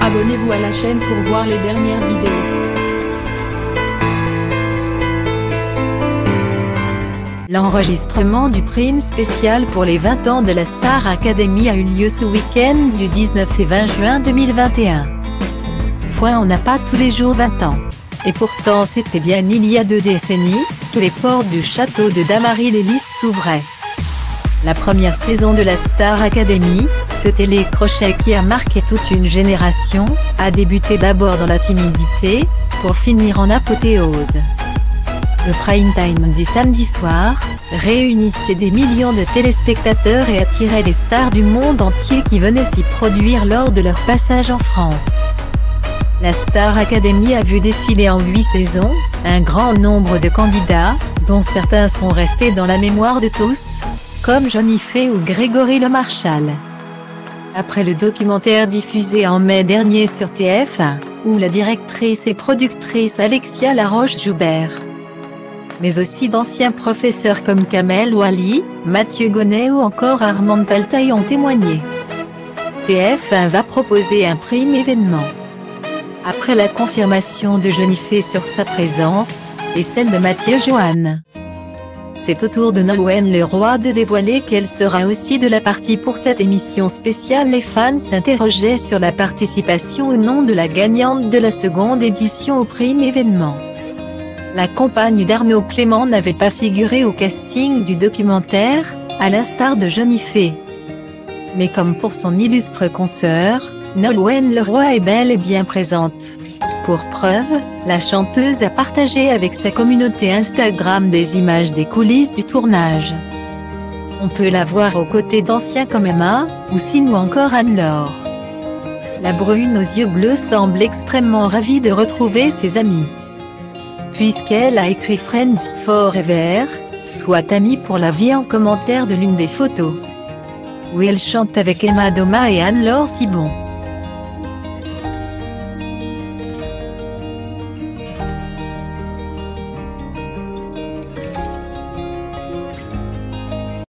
Abonnez-vous à la chaîne pour voir les dernières vidéos. L'enregistrement du prime spécial pour les 20 ans de la Star Academy a eu lieu ce week-end du 19 et 20 juin 2021. On n'a pas tous les jours 20 ans. Et pourtant c'était bien il y a 2 décennies, que les portes du château de Damary-les-Lys s'ouvraient. La première saison de la Star Academy, ce télécrochet qui a marqué toute une génération, a débuté d'abord dans la timidité, pour finir en apothéose. Le prime time du samedi soir, réunissait des millions de téléspectateurs et attirait les stars du monde entier qui venaient s'y produire lors de leur passage en France. La Star Academy a vu défiler en 8 saisons, un grand nombre de candidats, dont certains sont restés dans la mémoire de tous, comme Johnny Fay ou Grégory Le Marchal. Après le documentaire diffusé en mai dernier sur TF1, où la directrice et productrice Alexia Laroche-Joubert, mais aussi d'anciens professeurs comme Kamel Ouali, Mathieu Gonnet ou encore Armand Paltaï ont témoigné. TF1 va proposer un prime événement. Après la confirmation de Johnny Fay sur sa présence, et celle de Mathieu Joanne, c'est au tour de Nolwenn Leroy de dévoiler qu'elle sera aussi de la partie pour cette émission spéciale. Les fans s'interrogeaient sur la participation ou non de la gagnante de la seconde édition au prime événement. La compagne d'Arnaud Clément n'avait pas figuré au casting du documentaire, à l'instar de Johnny Fay. Mais comme pour son illustre consoeur, Nolwenn Leroy est bel et bien présente. Pour preuve, la chanteuse a partagé avec sa communauté Instagram des images des coulisses du tournage. On peut la voir aux côtés d'anciens comme Emma, Houssine ou encore Anne-Laure. La brune aux yeux bleus semble extrêmement ravie de retrouver ses amis, puisqu'elle a écrit Friends Forever, soit amis pour la vie en commentaire de l'une des photos, où elle chante avec Emma Doma et Anne-Laure Cibon.